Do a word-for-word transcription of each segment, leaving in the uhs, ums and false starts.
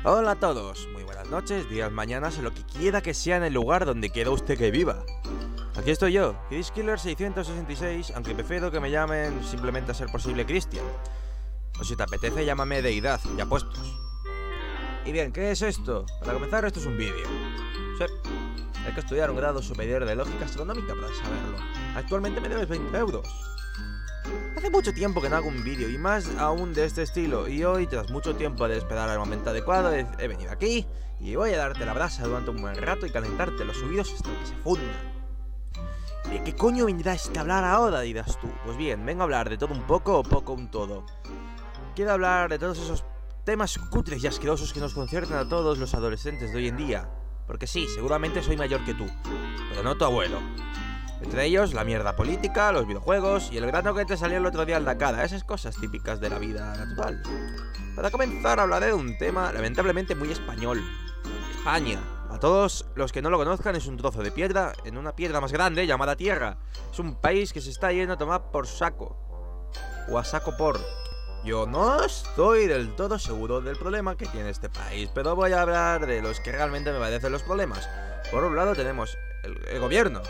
Hola a todos, muy buenas noches, días, mañanas, o lo que quiera que sea en el lugar donde quiera usted que viva. Aquí estoy yo, Killer seiscientos sesenta y seis, aunque prefiero que me llamen simplemente a ser posible Cristian. O si te apetece, llámame Deidad, ya puestos. Y bien, ¿qué es esto? Para comenzar, esto es un vídeo. Sí, hay que estudiar un grado superior de lógica astronómica para saberlo. Actualmente me debes veinte euros. Hace mucho tiempo que no hago un vídeo, y más aún de este estilo, y hoy, tras mucho tiempo de esperar al momento adecuado, he, he venido aquí y voy a darte la brasa durante un buen rato y calentarte los oídos hasta que se fundan. ¿De qué coño vendrás a hablar ahora, dirás tú? Pues bien, vengo a hablar de todo un poco o poco un todo. Quiero hablar de todos esos temas cutres y asquerosos que nos conciernen a todos los adolescentes de hoy en día. Porque sí, seguramente soy mayor que tú, pero no tu abuelo. Entre ellos, la mierda política, los videojuegos y el grano que te salió el otro día en la cara, esas cosas típicas de la vida natural. Para comenzar, hablaré de un tema lamentablemente muy español. España. A todos los que no lo conozcan, es un trozo de piedra en una piedra más grande llamada Tierra. Es un país que se está yendo a tomar por saco. O a saco por. Yo no estoy del todo seguro del problema que tiene este país, pero voy a hablar de los que realmente me parecen los problemas. Por un lado tenemos el, el gobierno.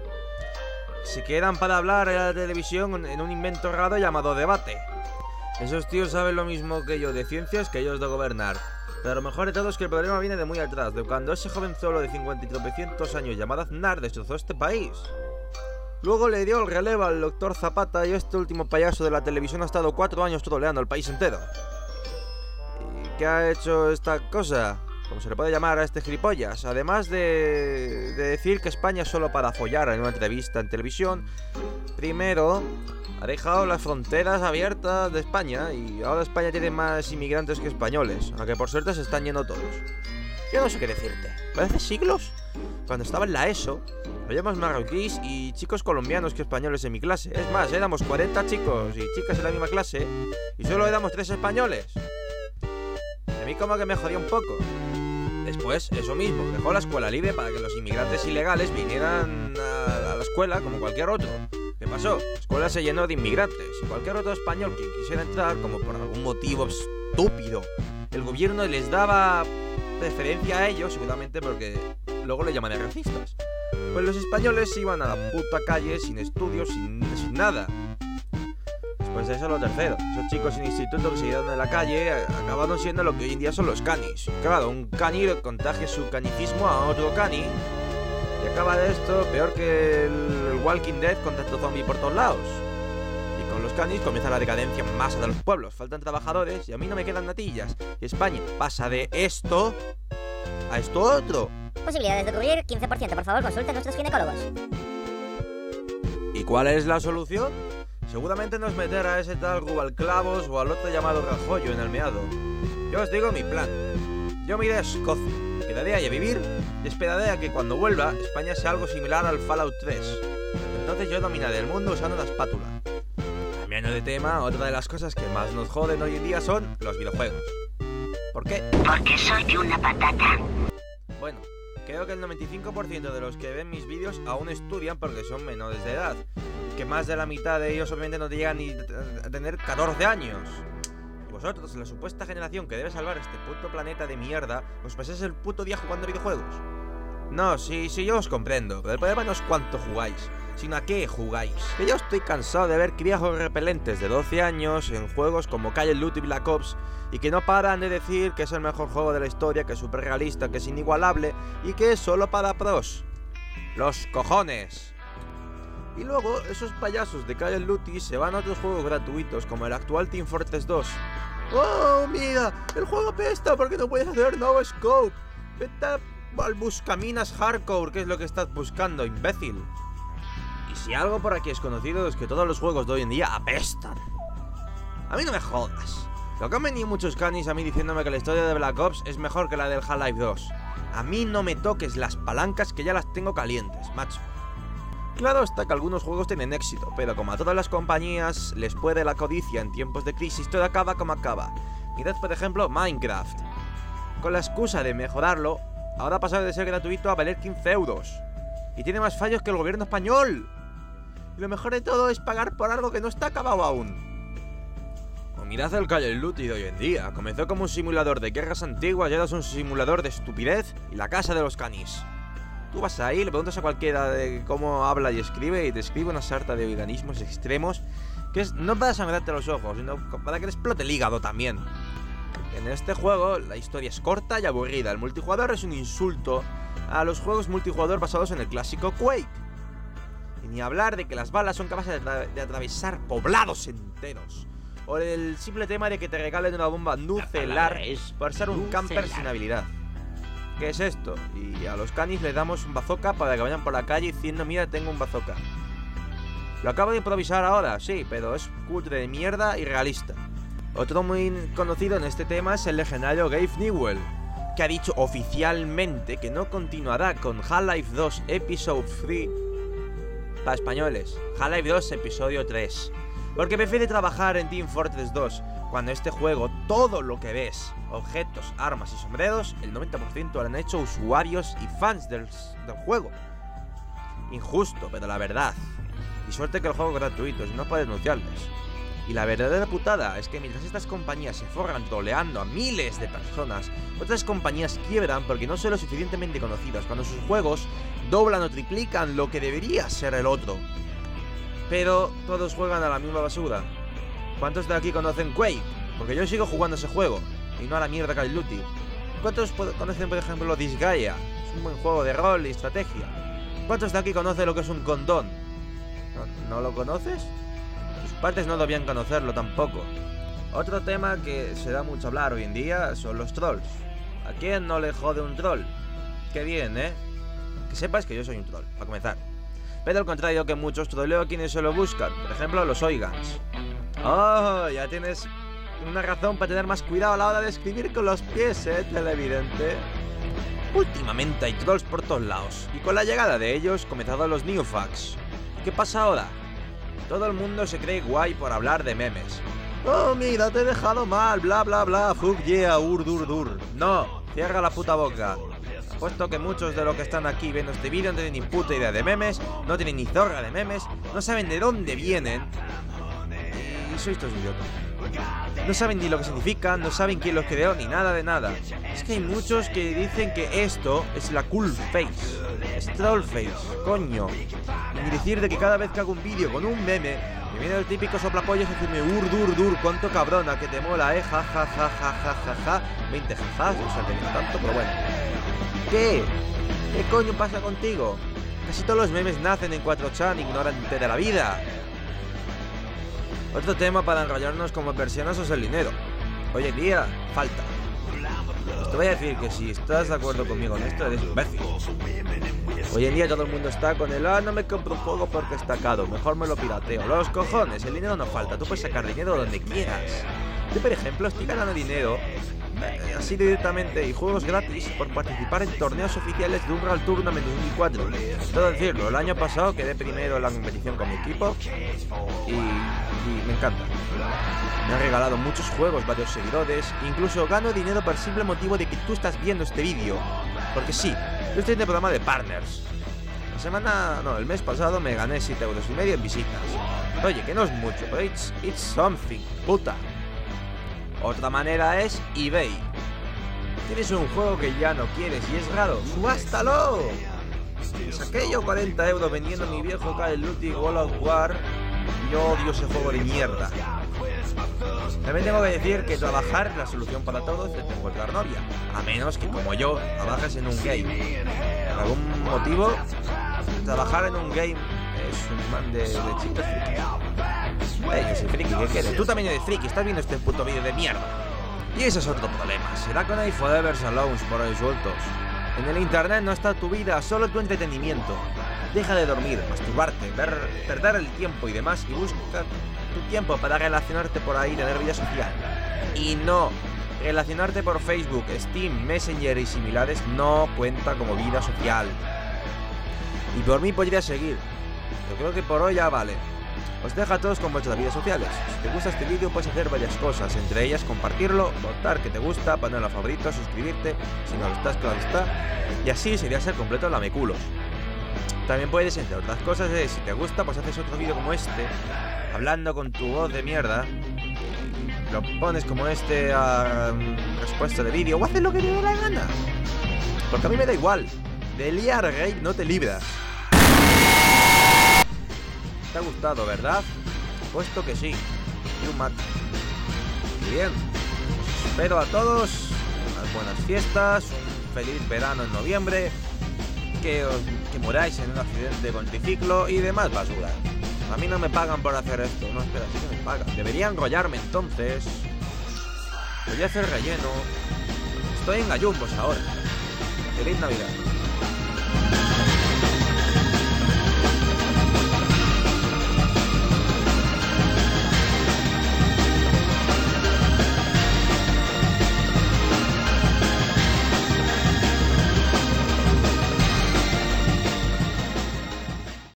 Se quedan para hablar en la televisión en un invento raro llamado debate. Esos tíos saben lo mismo que yo de ciencias que ellos de gobernar. Pero lo mejor de todo es que el problema viene de muy atrás, de cuando ese jovenzuelo de cincuenta y tropecientos años llamado Aznar destrozó este país. Luego le dio el relevo al doctor Zapata y este último payaso de la televisión ha estado cuatro años troleando al país entero. ¿Y qué ha hecho esta cosa? Como se le puede llamar a este gilipollas, además de, de decir que España es solo para follar en una entrevista en televisión, primero ha dejado las fronteras abiertas de España y ahora España tiene más inmigrantes que españoles, aunque por suerte se están yendo todos. Yo no sé qué decirte, parece siglos. Cuando estaba en la ESO, había más marroquíes y chicos colombianos que españoles en mi clase. Es más, éramos cuarenta chicos y chicas en la misma clase y solo éramos tres españoles. A mí como que me jodía un poco. Después, eso mismo, dejó la escuela libre para que los inmigrantes ilegales vinieran a, a la escuela como cualquier otro. ¿Qué pasó? La escuela se llenó de inmigrantes y cualquier otro español que quisiera entrar, como por algún motivo estúpido, el gobierno les daba preferencia a ellos, seguramente porque luego le llaman racistas. Pues los españoles iban a la puta calle sin estudios, sin, sin nada. Después de eso, lo tercero, esos chicos sin instituto que se quedaron en la calle acabaron siendo lo que hoy en día son los canis. Claro, un cani contagia su canicismo a otro cani y acaba de esto peor que el Walking Dead con tanto zombie por todos lados. Y con los canis comienza la decadencia en masa de los pueblos, faltan trabajadores y a mí no me quedan natillas. Y España pasa de esto a esto otro. Posibilidades de ocurrir quince por ciento, por favor, consulte a nuestros ginecólogos. ¿Y cuál es la solución? Seguramente no es meter a ese tal Rubalclavos o al otro llamado Rajoyo en el meado. Yo os digo mi plan. Yo me iré a Escocia, quedaré ahí a vivir y esperaré a que cuando vuelva España sea algo similar al Fallout tres. Entonces yo dominaré el mundo usando una espátula. Cambiando de tema, otra de las cosas que más nos joden hoy en día son los videojuegos. ¿Por qué? Porque soy una patata. Bueno, creo que el noventa y cinco por ciento de los que ven mis vídeos aún estudian porque son menores de edad. Que más de la mitad de ellos obviamente no llegan ni a tener catorce años. Y vosotros, la supuesta generación que debe salvar este puto planeta de mierda, os pasáis el puto día jugando videojuegos. No, sí, sí, yo os comprendo, pero el problema no es cuánto jugáis, sino a qué jugáis. Que yo estoy cansado de ver criajos repelentes de doce años en juegos como Call of Duty y Black Ops y que no paran de decir que es el mejor juego de la historia, que es súper realista, que es inigualable y que es solo para pros. ¡Los cojones! Y luego, esos payasos de Call of Duty se van a otros juegos gratuitos, como el actual Team Fortress dos. ¡Oh, mira! ¡El juego apesta porque no puedes hacer no scope! ¡Vete al buscaminas hardcore, que es lo que estás buscando, imbécil! Y si algo por aquí es conocido es que todos los juegos de hoy en día apestan. A mí no me jodas. Lo que han venido muchos canis a mí diciéndome que la historia de Black Ops es mejor que la del Half-Life dos. A mí no me toques las palancas que ya las tengo calientes, macho. Claro está que algunos juegos tienen éxito, pero como a todas las compañías les puede la codicia en tiempos de crisis, todo acaba como acaba. Mirad por ejemplo Minecraft. Con la excusa de mejorarlo, ahora ha pasado de ser gratuito a valer quince euros. Y tiene más fallos que el gobierno español. Y lo mejor de todo es pagar por algo que no está acabado aún. Mirad el Call of Duty de hoy en día. Comenzó como un simulador de guerras antiguas y ahora es un simulador de estupidez y la casa de los canis. Tú vas ahí, le preguntas a cualquiera de cómo habla y escribe y te escribe una sarta de veganismos extremos que es no para sangrarte los ojos, sino para que te explote el hígado también. En este juego la historia es corta y aburrida. El multijugador es un insulto a los juegos multijugador basados en el clásico Quake. Y ni hablar de que las balas son capaces de, atra de atravesar poblados enteros. O el simple tema de que te regalen una bomba nucelar por ser un camper sin habilidad. ¿Qué es esto? Y a los canis les damos un bazooka para que vayan por la calle diciendo mira, tengo un bazooka. Lo acabo de improvisar ahora, sí, pero es cutre de mierda y realista. Otro muy conocido en este tema es el legendario Gabe Newell, que ha dicho oficialmente que no continuará con Half-Life dos Episode tres para españoles, Half-Life dos Episodio tres, porque prefiere trabajar en Team Fortress dos, cuando este juego, todo lo que ves, objetos, armas y sombreros, el noventa por ciento lo han hecho usuarios y fans del, del juego. Injusto, pero la verdad. Y suerte que el juego es gratuito, si no para denunciarles. Y la verdadera putada es que mientras estas compañías se forran troleando a miles de personas, otras compañías quiebran porque no son lo suficientemente conocidas, cuando sus juegos doblan o triplican lo que debería ser el otro. Pero todos juegan a la misma basura. ¿Cuántos de aquí conocen Quake? Porque yo sigo jugando ese juego, y no a la mierda Call of Duty. ¿Cuántos conocen, por ejemplo, Disgaea? Es un buen juego de rol y estrategia. ¿Cuántos de aquí conocen lo que es un condón? ¿No, ¿no lo conoces? Tus padres no debían conocerlo tampoco. Otro tema que se da mucho hablar hoy en día son los trolls. ¿A quién no le jode un troll? Qué bien, ¿eh? Que sepas que yo soy un troll, para comenzar. Pero al contrario que muchos troleo a quienes se lo buscan. Por ejemplo, los Oigans. Oh, ya tienes una razón para tener más cuidado a la hora de escribir con los pies, ¿eh? Televidente. Últimamente hay trolls por todos lados. Y con la llegada de ellos, comenzaron los newfax. ¿Qué pasa ahora? Todo el mundo se cree guay por hablar de memes. Oh, mira, te he dejado mal, bla bla bla, fuck yeah, ur dur dur. No, cierra la puta boca. Apuesto que muchos de los que están aquí viendo este vídeo no tienen ni puta idea de memes, no tienen ni zorra de memes, no saben de dónde vienen. Y sois todos idiotas. No saben ni lo que significan, no saben quién los creó, ni nada de nada. Es que hay muchos que dicen que esto es la cool face. Es troll face, coño. Y decir de que cada vez que hago un vídeo con un meme, me viene el típico soplapollos y decirme ur, dur, dur, cuánto cabrona, que te mola, eh, ja, ja, ja, ja, ja, ja, ja. veinte jajas, no sé de tanto, pero bueno. ¿Qué? ¿Qué coño pasa contigo? Casi todos los memes nacen en cuatro chan, ignorante de la vida. Otro tema para enrollarnos como personas es el dinero. Hoy en día, falta. Te voy a decir que si estás de acuerdo conmigo en esto, eres imbécil. Hoy en día todo el mundo está con el ah, no me compro un juego porque está caro, mejor me lo pirateo. Los cojones, el dinero no falta, tú puedes sacar dinero donde quieras. Yo, por ejemplo, estoy ganando dinero eh, así directamente y juegos gratis por participar en torneos oficiales de Unreal Tournament dos mil cuatro. Todo decirlo, el año pasado quedé primero en la competición con mi equipo y, y me encanta. Me han regalado muchos juegos, varios seguidores, incluso gano dinero por simple motivo de que tú estás viendo este vídeo. Porque sí, yo estoy en el programa de Partners. La semana, no, el mes pasado me gané siete euros y medio en visitas. Oye, que no es mucho, pero it's, it's something, puta. Otra manera es eBay. Tienes un juego que ya no quieres y es raro, ¡subástalo! Y saqué yo cuarenta euros vendiendo mi viejo Call of Duty World of War. Y yo odio ese juego de mierda. También tengo que decir que trabajar es la solución para todo excepto encontrar novia. A menos que, como yo, trabajes en un game. Por algún motivo, trabajar en un game es un man de, de chicos friki. Ey, yo soy friki, ¿qué quieres? Tú también eres friki, estás viendo este puto vídeo de mierda. Y ese es otro problema. ¿Será que no hay forever alone por ahí sueltos? En el internet no está tu vida, solo tu entretenimiento. Deja de dormir, masturbarte, ver, perder el tiempo y demás y busca tu tiempo para relacionarte por ahí, tener vida social. Y no, relacionarte por Facebook, Steam, Messenger y similares no cuenta como vida social. Y por mí podría seguir. Yo creo que por hoy ya vale. Os dejo a todos con vuestras vidas sociales. Si te gusta este vídeo puedes hacer varias cosas, entre ellas compartirlo, votar que te gusta, ponerlo a favorito, suscribirte, si no lo estás, claro está. Y así sería ser completo lameculos. También puedes, entre otras cosas, si te gusta, pues haces otro vídeo como este, hablando con tu voz de mierda, lo pones como este a um, respuesta de vídeo o haces lo que te dé la gana. Porque a mí me da igual. De liar gay no te libras. ¿Te ha gustado, verdad? Puesto que sí. You mat. Y bien. Os espero a todos. Unas buenas fiestas. Un feliz verano en noviembre. Que os que muráis en un accidente con triciclo y demás basura. A mí no me pagan por hacer esto. No, espera, sí que me pagan. Debería enrollarme entonces. Voy a hacer relleno. Estoy en gallumbos ahora. Feliz Navidad.